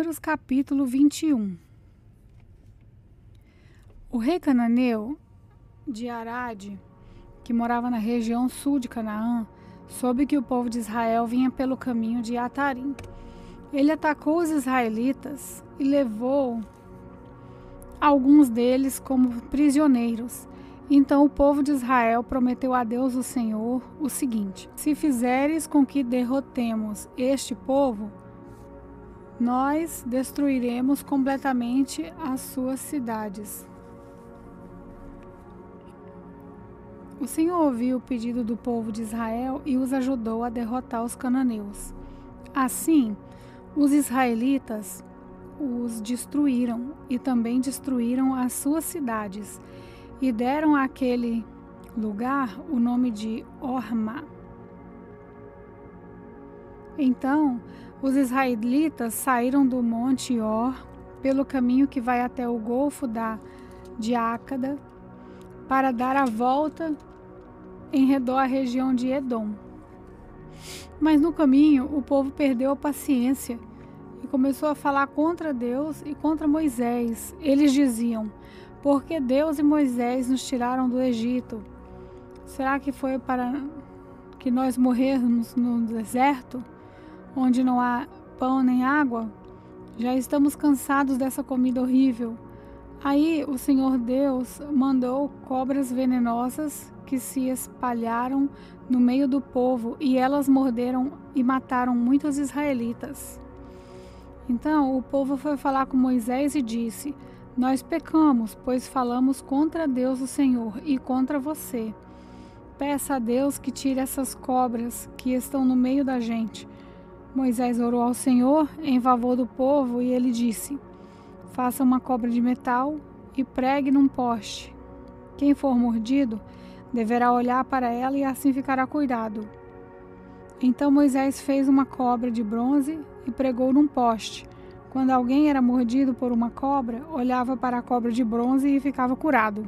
Números capítulo 21. O rei cananeu de Arade, que morava na região sul de Canaã, soube que o povo de Israel vinha pelo caminho de Atarim. Ele atacou os israelitas e levou alguns deles como prisioneiros. Então o povo de Israel prometeu a Deus o Senhor o seguinte: se fizeres com que derrotemos este povo, nós destruiremos completamente as suas cidades. O Senhor ouviu o pedido do povo de Israel e os ajudou a derrotar os cananeus. Assim, os israelitas os destruíram e também destruíram as suas cidades e deram àquele lugar o nome de Hormá. Então, os israelitas saíram do monte Or pelo caminho que vai até o golfo de Ácada para dar a volta em redor à região de Edom. Mas no caminho o povo perdeu a paciência e começou a falar contra Deus e contra Moisés. Eles diziam: por que Deus e Moisés nos tiraram do Egito? Será que foi para que nós morrermos no deserto, onde não há pão nem água? Já estamos cansados dessa comida horrível. Aí o Senhor Deus mandou cobras venenosas que se espalharam no meio do povo e elas morderam e mataram muitos israelitas. Então o povo foi falar com Moisés e disse: nós pecamos, pois falamos contra Deus o Senhor e contra você. Peça a Deus que tire essas cobras que estão no meio da gente. Moisés orou ao Senhor em favor do povo e ele disse: faça uma cobra de metal e pregue num poste. Quem for mordido deverá olhar para ela e assim ficará cuidado. Então Moisés fez uma cobra de bronze e pregou num poste. Quando alguém era mordido por uma cobra, olhava para a cobra de bronze e ficava curado.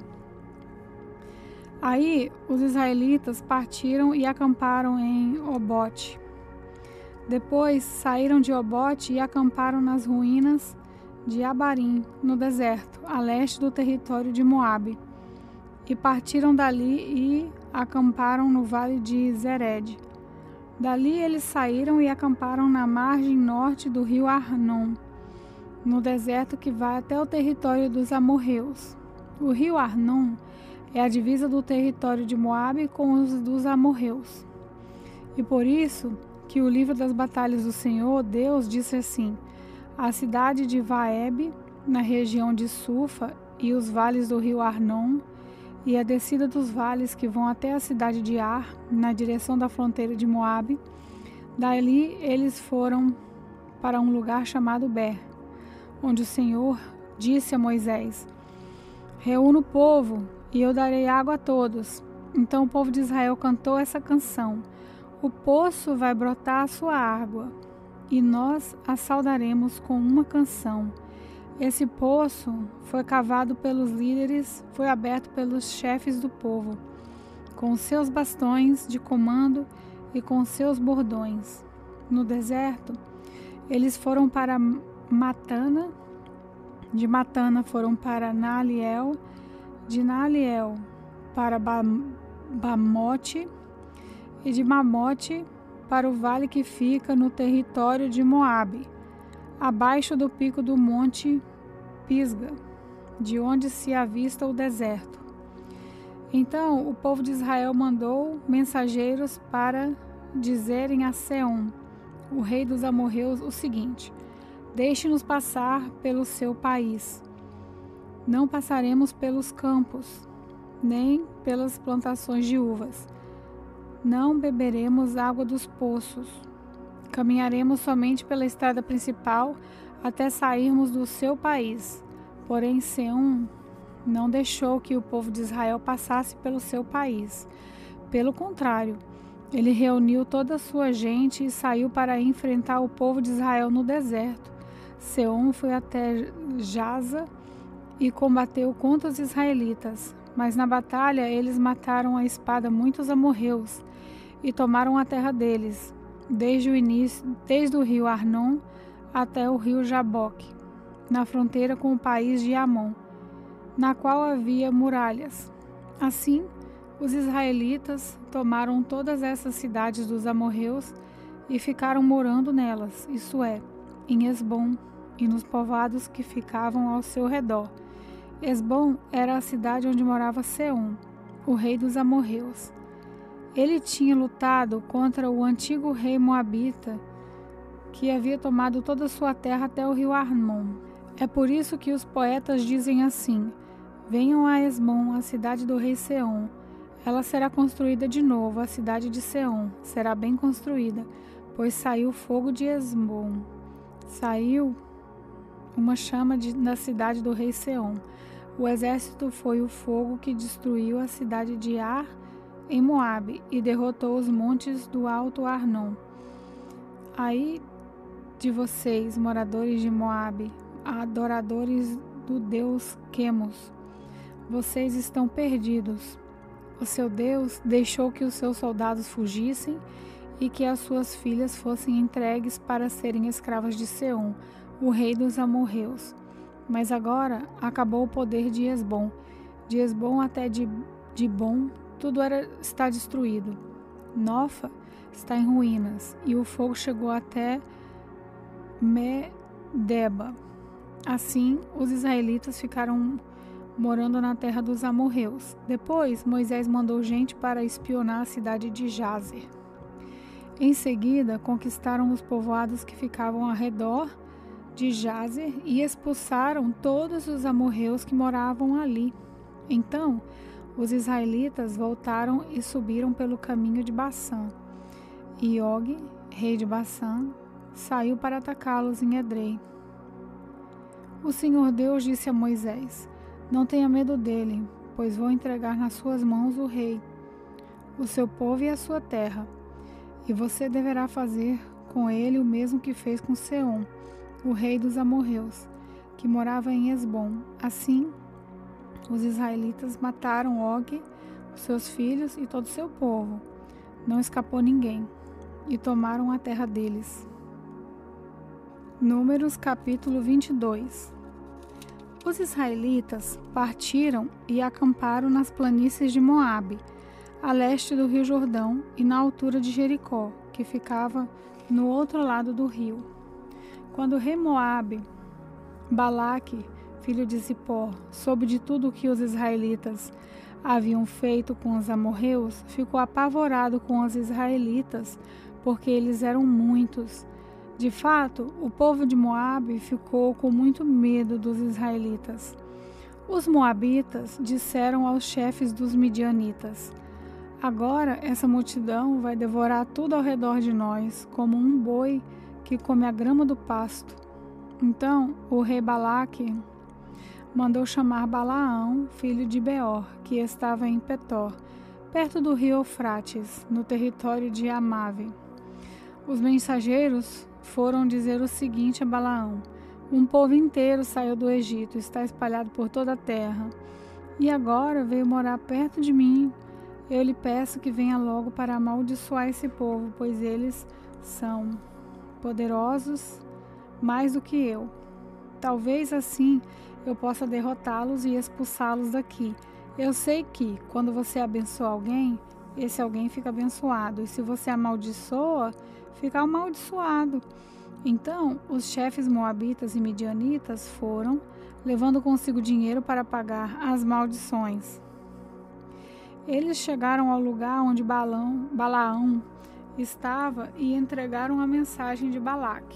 Aí os israelitas partiram e acamparam em Obote. Depois saíram de Obote e acamparam nas ruínas de Abarim, no deserto, a leste do território de Moabe. E partiram dali e acamparam no vale de Zered. Dali eles saíram e acamparam na margem norte do rio Arnon, no deserto que vai até o território dos amorreus. O rio Arnon é a divisa do território de Moabe com os dos amorreus. E por isso que o livro das batalhas do Senhor Deus disse assim: a cidade de Vaeb, na região de Sufa, e os vales do rio Arnon, e a descida dos vales que vão até a cidade de Ar, na direção da fronteira de Moabe. Dali eles foram para um lugar chamado Ber, onde o Senhor disse a Moisés: reúna o povo, e eu darei água a todos. Então o povo de Israel cantou essa canção: o poço vai brotar a sua água, e nós a saudaremos com uma canção. Esse poço foi cavado pelos líderes, foi aberto pelos chefes do povo, com os seus bastões de comando e com seus bordões. No deserto, eles foram para Matana, de Matana foram para Naaliel, de Naaliel para Bamote, e de Bamote para o vale que fica no território de Moabe, abaixo do pico do monte Pisga, de onde se avista o deserto. Então o povo de Israel mandou mensageiros para dizerem a Seom, o rei dos amorreus, o seguinte: deixe-nos passar pelo seu país. Não passaremos pelos campos, nem pelas plantações de uvas. Não beberemos água dos poços. Caminharemos somente pela estrada principal até sairmos do seu país. Porém, Seom não deixou que o povo de Israel passasse pelo seu país. Pelo contrário, ele reuniu toda a sua gente e saiu para enfrentar o povo de Israel no deserto. Seom foi até Jaza e combateu contra os israelitas. Mas na batalha eles mataram à espada muitos amorreus e tomaram a terra deles, desde o rio Arnon até o rio Jaboque, na fronteira com o país de Amon, na qual havia muralhas. Assim, os israelitas tomaram todas essas cidades dos amorreus e ficaram morando nelas, isto é, em Hesbom e nos povoados que ficavam ao seu redor. Hesbom era a cidade onde morava Seom, o rei dos amorreus. Ele tinha lutado contra o antigo rei moabita, que havia tomado toda a sua terra até o rio Arnon. É por isso que os poetas dizem assim: venham a Hesbom, a cidade do rei Seom. Ela será construída de novo, a cidade de Seom será bem construída, pois saiu fogo de Hesbom. Saiu uma chama da cidade do rei Seom. O exército foi o fogo que destruiu a cidade de Ar em Moabe e derrotou os montes do alto Arnon. Aí de vocês, moradores de Moabe, adoradores do deus Quemos, vocês estão perdidos. O seu Deus deixou que os seus soldados fugissem e que as suas filhas fossem entregues para serem escravas de Seom, o rei dos amorreus. Mas agora acabou o poder de Hesbom. De Hesbom até Dibom, tudo está destruído. Nofa está em ruínas, e o fogo chegou até Medeba. Assim, os israelitas ficaram morando na terra dos amorreus. Depois, Moisés mandou gente para espionar a cidade de Jazer. Em seguida, conquistaram os povoados que ficavam ao redor de Jazer e expulsaram todos os amorreus que moravam ali. Então, os israelitas voltaram e subiram pelo caminho de Bassã. E Og, rei de Bassã, saiu para atacá-los em Edrei. O Senhor Deus disse a Moisés: não tenha medo dele, pois vou entregar nas suas mãos o rei, o seu povo e a sua terra. E você deverá fazer com ele o mesmo que fez com Seom, o rei dos amorreus, que morava em Hesbom. Assim, os israelitas mataram Og, os seus filhos e todo o seu povo. Não escapou ninguém, e tomaram a terra deles. Números capítulo 22. Os israelitas partiram e acamparam nas planícies de Moabe, a leste do rio Jordão e na altura de Jericó, que ficava no outro lado do rio. Quando o rei Moabe, Balaque, filho de Zippor, soube de tudo o que os israelitas haviam feito com os amorreus, ficou apavorado com os israelitas, porque eles eram muitos. De fato, o povo de Moabe ficou com muito medo dos israelitas. Os moabitas disseram aos chefes dos midianitas: agora essa multidão vai devorar tudo ao redor de nós, como um boi que come a grama do pasto. Então o rei Balaque mandou chamar Balaão, filho de Beor, que estava em Petor, perto do rio Eufrates, no território de Amave. Os mensageiros foram dizer o seguinte a Balaão: um povo inteiro saiu do Egito, está espalhado por toda a terra, e agora veio morar perto de mim. Eu lhe peço que venha logo para amaldiçoar esse povo, pois eles são poderosos mais do que eu. Talvez assim eu possa derrotá-los e expulsá-los daqui. Eu sei que, quando você abençoa alguém, esse alguém fica abençoado, e se você amaldiçoa, fica amaldiçoado. Então, os chefes moabitas e midianitas foram, levando consigo dinheiro para pagar as maldições. Eles chegaram ao lugar onde Balaão estava e entregaram a mensagem de Balaque.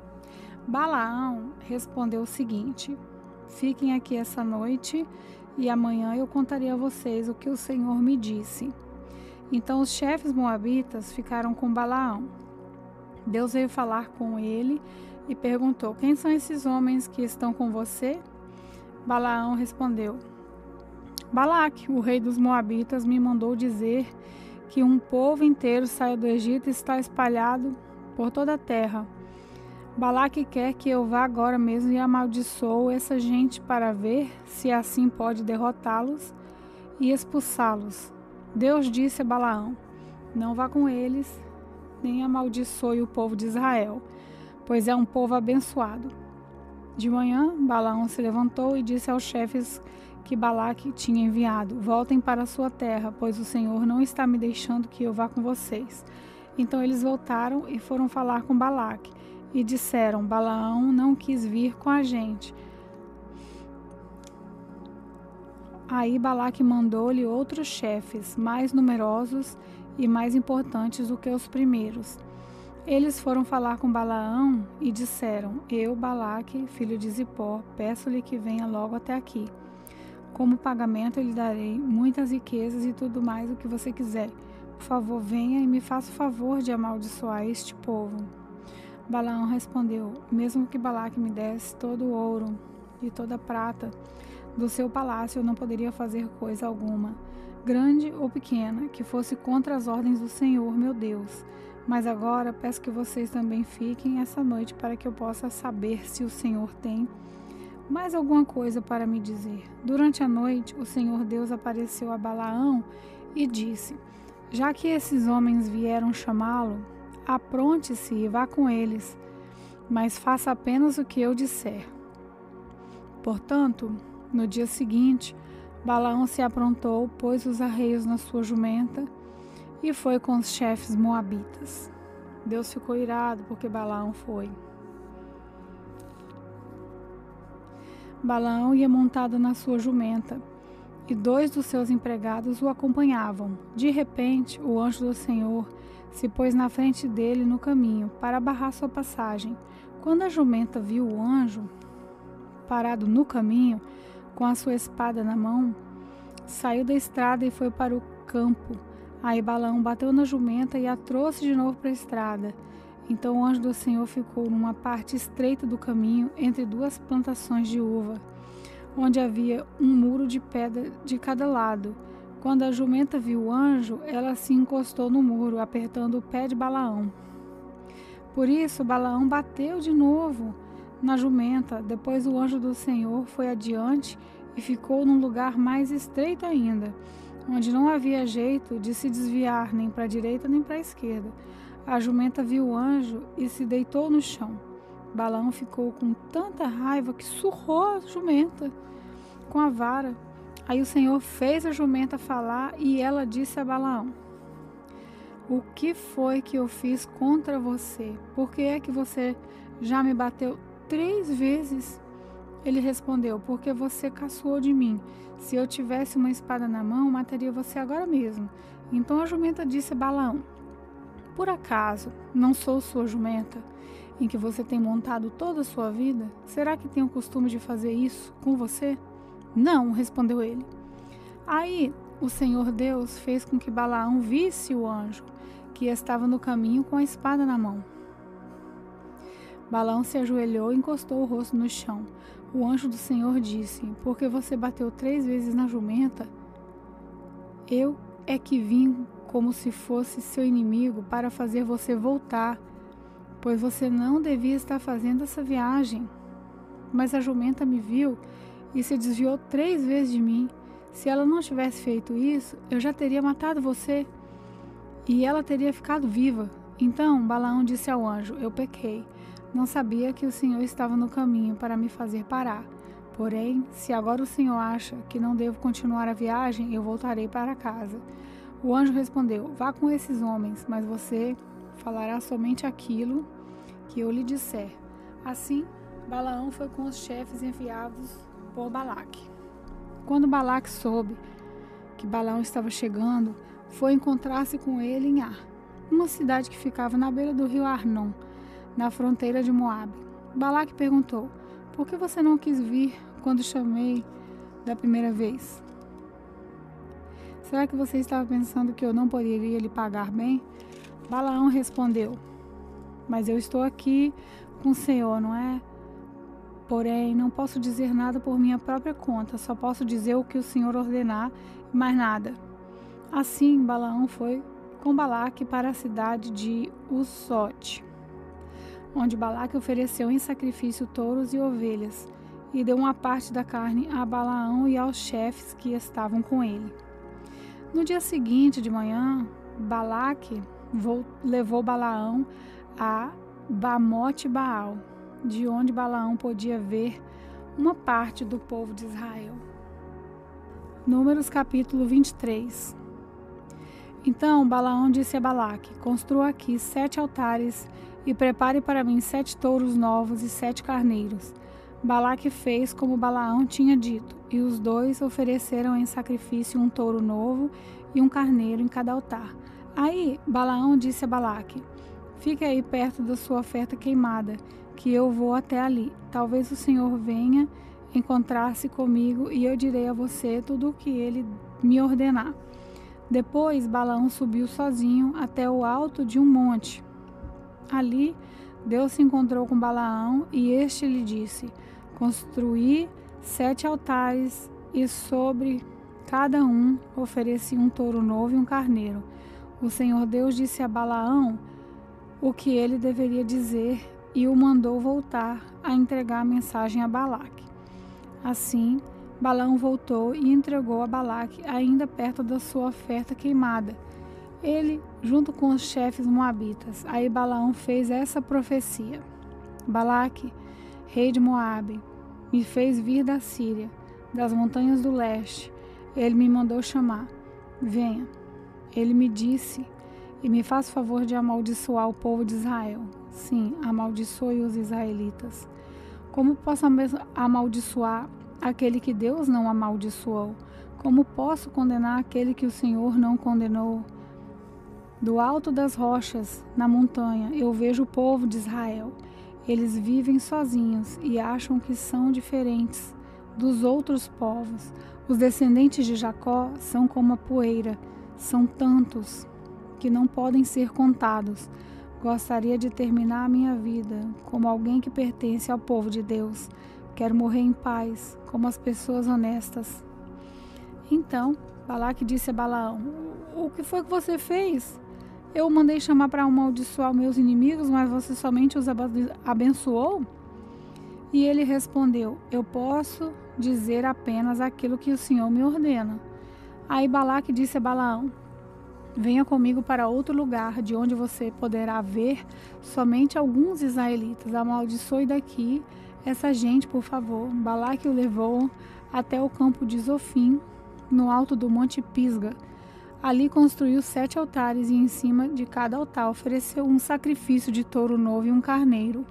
Balaão respondeu o seguinte: fiquem aqui essa noite e amanhã eu contarei a vocês o que o Senhor me disse. Então os chefes moabitas ficaram com Balaão. Deus veio falar com ele e perguntou: quem são esses homens que estão com você? Balaão respondeu: Balaque, o rei dos moabitas, me mandou dizer que um povo inteiro saiu do Egito e está espalhado por toda a terra. Balaque quer que eu vá agora mesmo e amaldiçoo essa gente para ver se assim pode derrotá-los e expulsá-los. Deus disse a Balaão: não vá com eles, nem amaldiçoe o povo de Israel, pois é um povo abençoado. De manhã, Balaão se levantou e disse aos chefes que Balaque tinha enviado: voltem para a sua terra, pois o Senhor não está me deixando que eu vá com vocês. Então eles voltaram e foram falar com Balaque e disseram: Balaão não quis vir com a gente. Aí Balaque mandou-lhe outros chefes, mais numerosos e mais importantes do que os primeiros. Eles foram falar com Balaão e disseram: eu, Balaque, filho de Zippor, peço-lhe que venha logo até aqui. Como pagamento, eu lhe darei muitas riquezas e tudo mais o que você quiser. Por favor, venha e me faça o favor de amaldiçoar este povo. Balaão respondeu: mesmo que Balaque me desse todo o ouro e toda a prata do seu palácio, eu não poderia fazer coisa alguma, grande ou pequena, que fosse contra as ordens do Senhor, meu Deus. Mas agora peço que vocês também fiquem essa noite para que eu possa saber se o Senhor tem mais alguma coisa para me dizer. Durante a noite, o Senhor Deus apareceu a Balaão e disse: já que esses homens vieram chamá-lo, apronte-se e vá com eles, mas faça apenas o que eu disser. Portanto, no dia seguinte, Balaão se aprontou, pôs os arreios na sua jumenta e foi com os chefes moabitas. Deus ficou irado porque Balaão foi. Balaão ia montado na sua jumenta, e 2 dos seus empregados o acompanhavam. De repente, o anjo do Senhor se pôs na frente dele no caminho, para barrar sua passagem. Quando a jumenta viu o anjo parado no caminho, com a sua espada na mão, saiu da estrada e foi para o campo. Aí Balaão bateu na jumenta e a trouxe de novo para a estrada. Então o anjo do Senhor ficou numa parte estreita do caminho, entre 2 plantações de uva, onde havia um muro de pedra de cada lado. Quando a jumenta viu o anjo, ela se encostou no muro, apertando o pé de Balaão. Por isso, Balaão bateu de novo na jumenta. Depois o anjo do Senhor foi adiante e ficou num lugar mais estreito ainda, onde não havia jeito de se desviar nem para a direita nem para a esquerda. A jumenta viu o anjo e se deitou no chão. Balaão ficou com tanta raiva que surrou a jumenta com a vara. Aí o Senhor fez a jumenta falar e ela disse a Balaão: o que foi que eu fiz contra você? Por que é que você já me bateu 3 vezes? Ele respondeu: porque você caçoou de mim. Se eu tivesse uma espada na mão, mataria você agora mesmo. Então a jumenta disse a Balaão: por acaso não sou sua jumenta, em que você tem montado toda a sua vida? Será que tenho o costume de fazer isso com você? Não, respondeu ele. Aí o Senhor Deus fez com que Balaão visse o anjo, que estava no caminho com a espada na mão. Balaão se ajoelhou e encostou o rosto no chão. O anjo do Senhor disse: porque você bateu 3 vezes na jumenta, eu é que vim como se fosse seu inimigo para fazer você voltar, pois você não devia estar fazendo essa viagem. Mas a jumenta me viu e se desviou 3 vezes de mim. Se ela não tivesse feito isso, eu já teria matado você e ela teria ficado viva. Então Balaão disse ao anjo: eu pequei. Não sabia que o Senhor estava no caminho para me fazer parar. Porém, se agora o Senhor acha que não devo continuar a viagem, eu voltarei para casa. O anjo respondeu: vá com esses homens, mas você falará somente aquilo que eu lhe disser. Assim, Balaão foi com os chefes enviados por Balaque. Quando Balaque soube que Balaão estava chegando, foi encontrar-se com ele em Ar, uma cidade que ficava na beira do rio Arnon, na fronteira de Moabe. Balaque perguntou: por que você não quis vir quando chamei da primeira vez? Será que você estava pensando que eu não poderia lhe pagar bem? Balaão respondeu: mas eu estou aqui com o Senhor, não é? Porém, não posso dizer nada por minha própria conta, só posso dizer o que o Senhor ordenar e mais nada. Assim, Balaão foi com Balaque para a cidade de Uzote, onde Balaque ofereceu em sacrifício touros e ovelhas, e deu uma parte da carne a Balaão e aos chefes que estavam com ele. No dia seguinte de manhã, Balaque levou Balaão a Bamote Baal, de onde Balaão podia ver uma parte do povo de Israel. Números capítulo 23. Então Balaão disse a Balaque: construa aqui 7 altares e prepare para mim 7 touros novos e 7 carneiros. Balaque fez como Balaão tinha dito, e os dois ofereceram em sacrifício um touro novo e um carneiro em cada altar. Aí Balaão disse a Balaque: fique aí perto da sua oferta queimada, que eu vou até ali. Talvez o Senhor venha encontrar-se comigo e eu direi a você tudo o que ele me ordenar. Depois Balaão subiu sozinho até o alto de um monte. Ali Deus se encontrou com Balaão e este lhe disse: construí 7 altares e sobre cada um ofereci um touro novo e um carneiro. O Senhor Deus disse a Balaão o que ele deveria dizer e o mandou voltar a entregar a mensagem a Balaque. Assim, Balaão voltou e entregou a Balaque ainda perto da sua oferta queimada, ele junto com os chefes moabitas. Aí Balaão fez essa profecia: Balaque, rei de Moabe, me fez vir da Síria, das montanhas do leste. Ele me mandou chamar: venha. Ele me disse: e me faz favor de amaldiçoar o povo de Israel. Sim, amaldiçoe os israelitas. Como posso amaldiçoar aquele que Deus não amaldiçoou? Como posso condenar aquele que o Senhor não condenou? Do alto das rochas, na montanha, eu vejo o povo de Israel. Eles vivem sozinhos e acham que são diferentes dos outros povos. Os descendentes de Jacó são como a poeira, são tantos que não podem ser contados. Gostaria de terminar a minha vida como alguém que pertence ao povo de Deus. Quero morrer em paz, como as pessoas honestas. Então Balaque disse a Balaão: o que foi que você fez? Eu o mandei chamar para amaldiçoar meus inimigos, mas você somente os abençoou? E ele respondeu: eu posso dizer apenas aquilo que o Senhor me ordena. Aí Balaque disse a Balaão: venha comigo para outro lugar, de onde você poderá ver somente alguns israelitas. Amaldiçoe daqui essa gente, por favor. Balaque o levou até o campo de Zofim, no alto do monte Pisga. Ali construiu 7 altares e em cima de cada altar ofereceu um sacrifício de touro novo e um carneiro.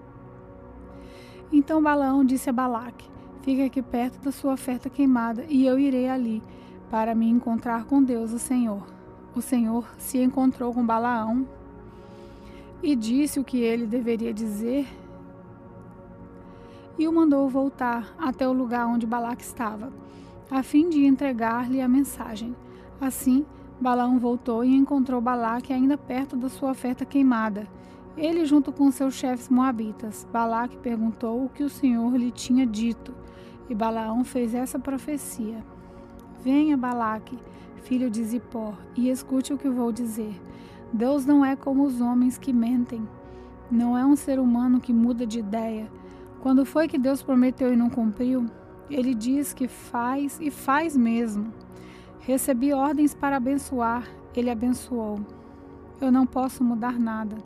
Então Balaão disse a Balaque: fique aqui perto da sua oferta queimada e eu irei ali para me encontrar com Deus, o Senhor. O Senhor se encontrou com Balaão e disse o que ele deveria dizer e o mandou voltar até o lugar onde Balaque estava, a fim de entregar-lhe a mensagem. Assim, Balaão voltou e encontrou Balaque ainda perto da sua oferta queimada, ele junto com seus chefes moabitas. Balaque perguntou o que o Senhor lhe tinha dito, e Balaão fez essa profecia: venha, Balaque, filho de Zippor, e escute o que vou dizer. Deus não é como os homens que mentem. Não é um ser humano que muda de ideia. Quando foi que Deus prometeu e não cumpriu? Ele diz que faz e faz mesmo. Recebi ordens para abençoar, ele abençoou. Eu não posso mudar nada.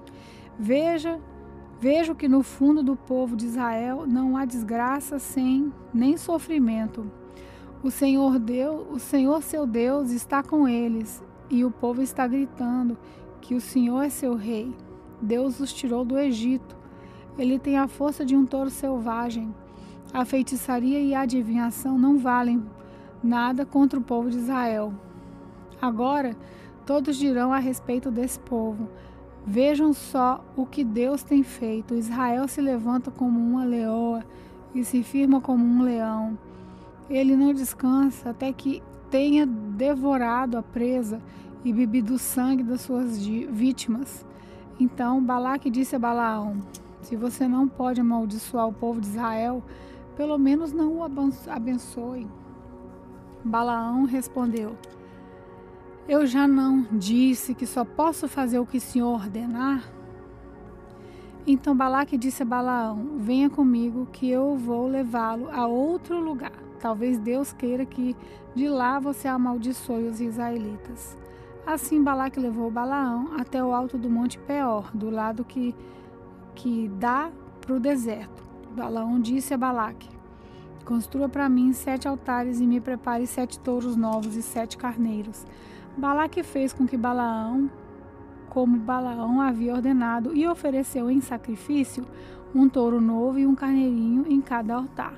Vejo que no fundo do povo de Israel não há desgraça nem sofrimento. O Senhor seu Deus está com eles, e o povo está gritando que o Senhor é seu rei. Deus os tirou do Egito. Ele tem a força de um touro selvagem. A feitiçaria e a adivinhação não valem nada contra o povo de Israel. Agora, todos dirão a respeito desse povo: vejam só o que Deus tem feito. Israel se levanta como uma leoa e se firma como um leão. Ele não descansa até que tenha devorado a presa e bebido o sangue das suas vítimas. Então Balaque disse a Balaão: se você não pode amaldiçoar o povo de Israel, pelo menos não o abençoe. Balaão respondeu: eu já não disse que só posso fazer o que o Senhor ordenar? Então Balaque disse a Balaão: venha comigo que eu vou levá-lo a outro lugar. Talvez Deus queira que de lá você amaldiçoe os israelitas. Assim Balaque levou Balaão até o alto do monte Peor, do lado que que dá para o deserto. Balaão disse a Balaque: construa para mim 7 altares e me prepare 7 touros novos e 7 carneiros. Balaque fez como Balaão havia ordenado, e ofereceu em sacrifício um touro novo e um carneirinho em cada altar.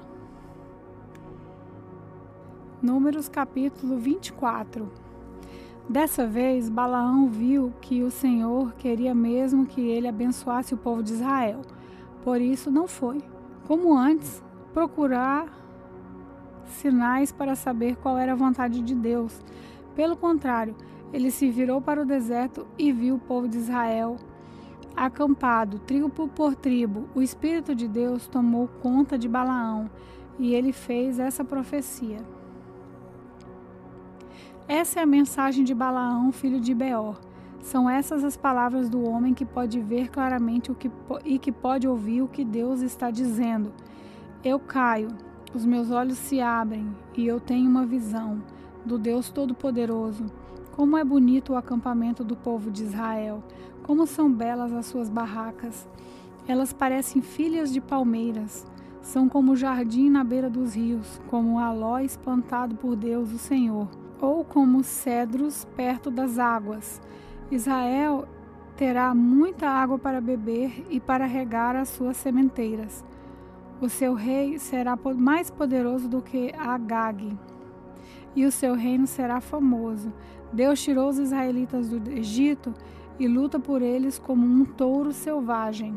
Números capítulo 24. Dessa vez, Balaão viu que o Senhor queria mesmo que ele abençoasse o povo de Israel. Por isso não foi, como antes, procurar sinais para saber qual era a vontade de Deus. Pelo contrário, ele se virou para o deserto e viu o povo de Israel acampado, tribo por tribo. O Espírito de Deus tomou conta de Balaão e ele fez essa profecia. Essa é a mensagem de Balaão, filho de Beor. São essas as palavras do homem que pode ver claramente e que pode ouvir o que Deus está dizendo. Eu caio, os meus olhos se abrem e eu tenho uma visão do Deus Todo-Poderoso. Como é bonito o acampamento do povo de Israel, como são belas as suas barracas. Elas parecem filhas de palmeiras, são como o jardim na beira dos rios, como o aloés plantado por Deus, o Senhor, ou como cedros perto das águas. Israel terá muita água para beber e para regar as suas sementeiras. O seu rei será mais poderoso do que Agag, e o seu reino será famoso. Deus tirou os israelitas do Egito e luta por eles como um touro selvagem.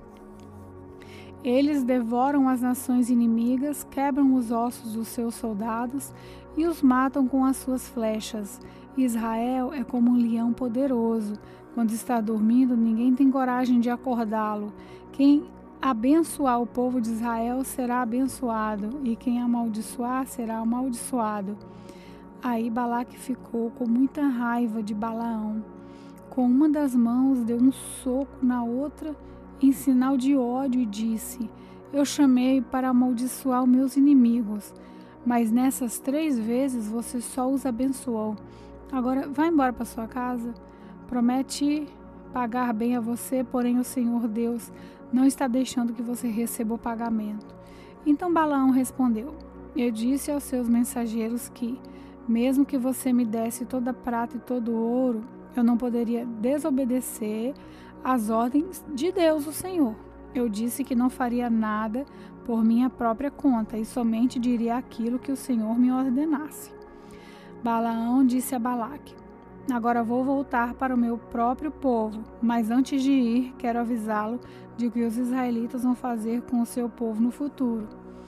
Eles devoram as nações inimigas, quebram os ossos dos seus soldados e os matam com as suas flechas. Israel é como um leão poderoso. Quando está dormindo, ninguém tem coragem de acordá-lo. Quem abençoar o povo de Israel será abençoado, e quem amaldiçoar será amaldiçoado. Aí Balaque ficou com muita raiva de Balaão. Com uma das mãos deu um soco na outra em sinal de ódio e disse: eu chamei para amaldiçoar os meus inimigos, mas nessas 3 vezes você só os abençoou. Agora vá embora para sua casa. Promete pagar bem a você, porém o Senhor Deus não está deixando que você receba o pagamento. Então Balaão respondeu: eu disse aos seus mensageiros que, mesmo que você me desse toda a prata e todo o ouro, eu não poderia desobedecer às ordens de Deus, o Senhor. Eu disse que não faria nada por minha própria conta e somente diria aquilo que o Senhor me ordenasse. Balaão disse a Balaque: agora vou voltar para o meu próprio povo, mas antes de ir, quero avisá-lo de que os israelitas vão fazer com o seu povo no futuro.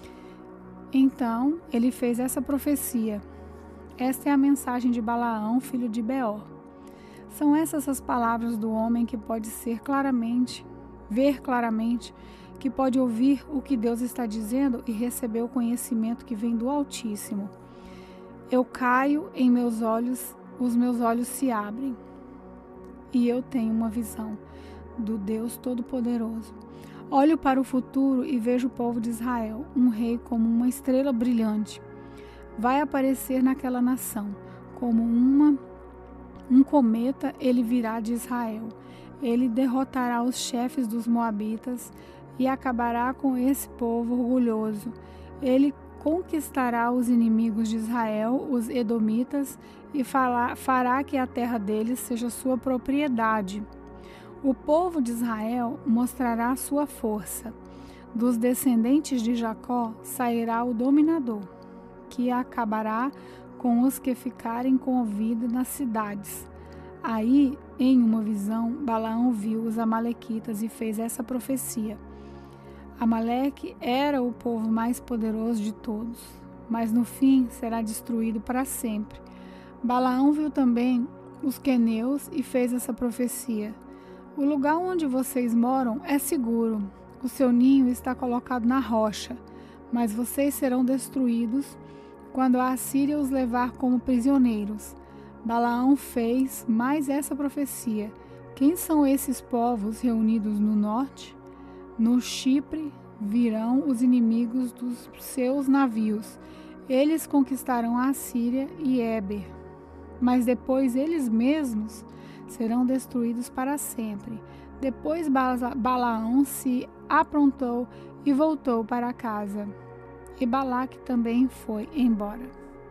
Então, ele fez essa profecia. Esta é a mensagem de Balaão, filho de Beor. São essas as palavras do homem que pode ver claramente, que pode ouvir o que Deus está dizendo e receber o conhecimento que vem do Altíssimo. Eu caio em meus olhos, os meus olhos se abrem, e eu tenho uma visão do Deus Todo-Poderoso. Olho para o futuro e vejo o povo de Israel, um rei como uma estrela brilhante. Vai aparecer naquela nação, como um cometa ele virá de Israel. Ele derrotará os chefes dos moabitas e acabará com esse povo orgulhoso. Ele conquistará os inimigos de Israel, os edomitas, e fará que a terra deles seja sua propriedade. O povo de Israel mostrará sua força. Dos descendentes de Jacó sairá o dominador, que acabará com os que ficarem com vida nas cidades. Aí, em uma visão, Balaão viu os amalequitas e fez essa profecia. Amaleque era o povo mais poderoso de todos, mas no fim será destruído para sempre. Balaão viu também os queneus e fez essa profecia. O lugar onde vocês moram é seguro. O seu ninho está colocado na rocha, mas vocês serão destruídos quando a Assíria os levar como prisioneiros. Balaão fez mais essa profecia. Quem são esses povos reunidos no norte? No Chipre virão os inimigos dos seus navios. Eles conquistarão a Assíria e Éber, mas depois eles mesmos serão destruídos para sempre. Depois Balaão se aprontou e voltou para casa. E Balaque também foi embora.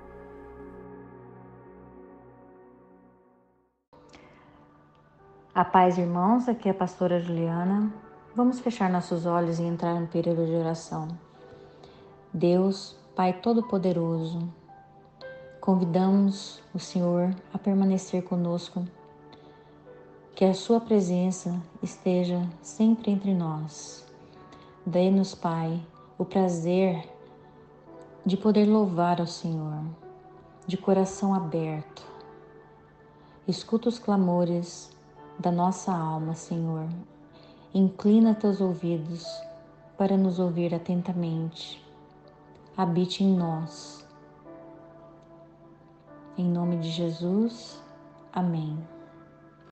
A paz, irmãos, aqui é a pastora Juliana. Vamos fechar nossos olhos e entrar no período de oração. Deus, Pai Todo-Poderoso, convidamos o Senhor a permanecer conosco, que a Sua presença esteja sempre entre nós. Dê-nos, Pai, o prazer de poder louvar ao Senhor, de coração aberto. Escuta os clamores da nossa alma, Senhor. Inclina teus ouvidos para nos ouvir atentamente. Habite em nós. Em nome de Jesus, amém.